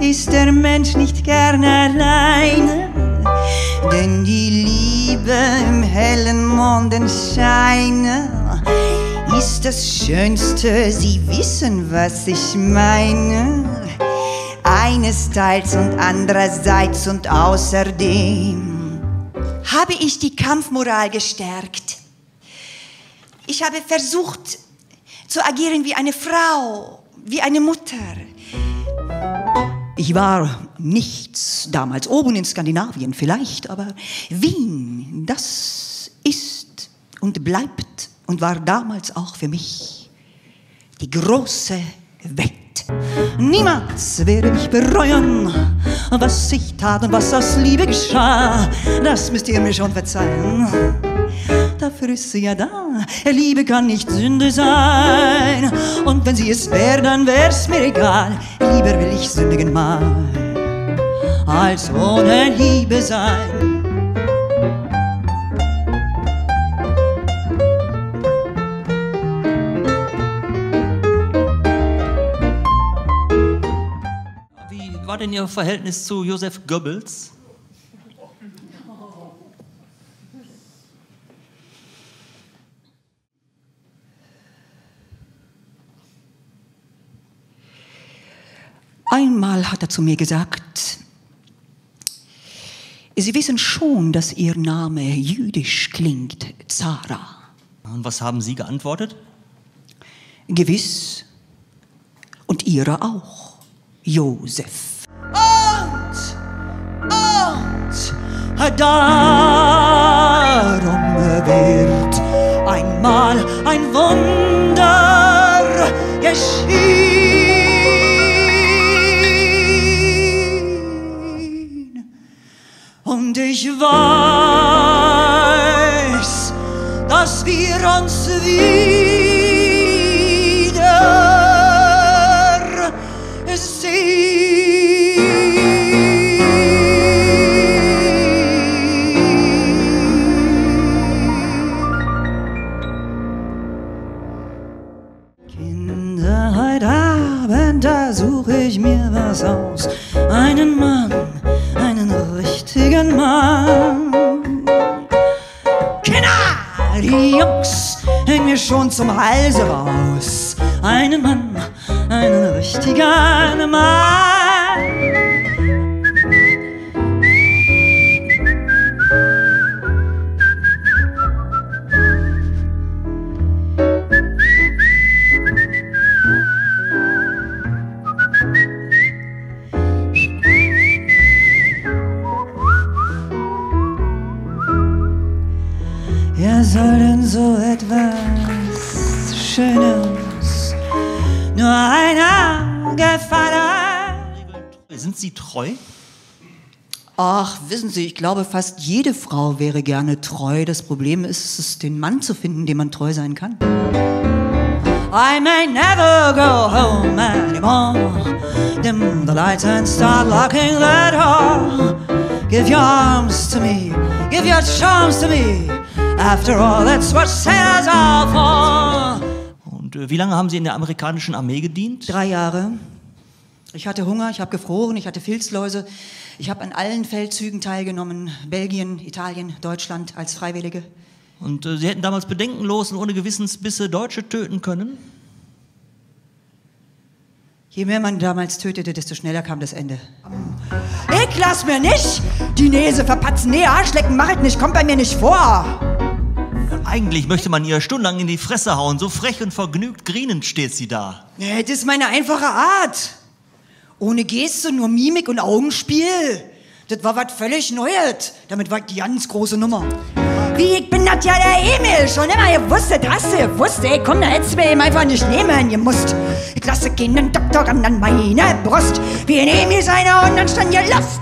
ist der Mensch nicht gern alleine, denn die Liebe im hellen Mondenscheine ist das Schönste, Sie wissen, was ich meine. Einerseits und andererseits und außerdem habe ich die Kampfmoral gestärkt. Ich habe versucht zu agieren wie eine Frau, wie eine Mutter. Ich war nichts damals, oben in Skandinavien vielleicht, aber Wien, das ist und bleibt und war damals auch für mich die große Welt. Niemals werde ich bereuen, was ich tat und was aus Liebe geschah. Das müsst ihr mir schon verzeihen. Dafür ist sie ja da. Liebe kann nicht Sünde sein. Und wenn sie es wäre, dann wär's mir egal. Lieber will ich sündigen mal, als ohne Liebe sein. Wie war denn Ihr Verhältnis zu Joseph Goebbels? Einmal hat er zu mir gesagt, Sie wissen schon, dass Ihr Name jüdisch klingt, Zara. Und was haben Sie geantwortet? Gewiss. Und Ihre auch, Josef. Und darum wird einmal ein Wunder geschehen. Und ich weiß, dass wir uns wieder sehen. Kinder, heute Abend, da suche ich mir was aus. Einen Mann, einen richtigen Mann. Kinder, die Jungs hängen mir schon zum Halse raus. Einen Mann, einen richtigen Mann. Wer soll denn so etwas Schönes nur einer gefallen? Sind Sie treu? Ach, wissen Sie, ich glaube, fast jede Frau wäre gerne treu. Das Problem ist es, den Mann zu finden, dem man treu sein kann. I may never go home anymore. Dim the lights and start locking the door. Give your arms to me, give your charms to me. After all, that's what sailors are for. Und wie lange haben Sie in der amerikanischen Armee gedient? 3 Jahre. Ich hatte Hunger, ich habe gefroren, ich hatte Filzläuse. Ich habe an allen Feldzügen teilgenommen. Belgien, Italien, Deutschland als Freiwillige. Und Sie hätten damals bedenkenlos und ohne Gewissensbisse Deutsche töten können? Je mehr man damals tötete, desto schneller kam das Ende. Ich lass mir nicht die Nase verpatzen. Nee, Arschlecken, mach es nicht, kommt bei mir nicht vor. Eigentlich möchte man ihr stundenlang in die Fresse hauen. So frech und vergnügt grinend steht sie da. Nee, das ist meine einfache Art. Ohne Geste, nur Mimik und Augenspiel. Das war was völlig Neues. Damit war ich die ganz große Nummer. Wie, ich bin das ja der Emil. Schon immer gewusst, das hast du gewusst. Ey, komm, da hättest du mir eben einfach nicht nehmen gemusst. Ich lasse keinen Doktor ran an meine Brust. Wie ein Emil seiner und dann stand ihr Lust.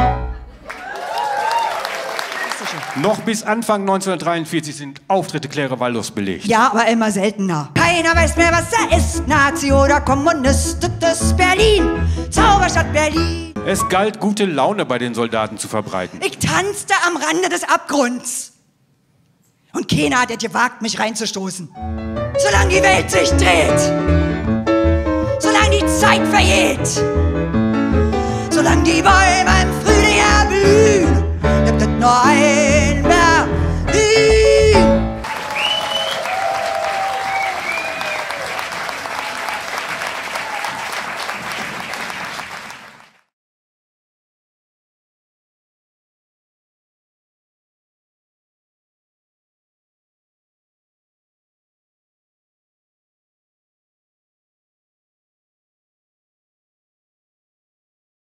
Noch bis Anfang 1943 sind Auftritte Claire Waldos belegt. Ja, aber immer seltener. Keiner weiß mehr, was er ist. Nazi oder Kommunist. Das ist Berlin. Zauberstadt Berlin. Es galt, gute Laune bei den Soldaten zu verbreiten. Ich tanzte am Rande des Abgrunds. Und keiner hat es gewagt, mich reinzustoßen. Solange die Welt sich dreht. Solange die Zeit vergeht. solange die Bäume im Frühling erblühen, gibt es nur ein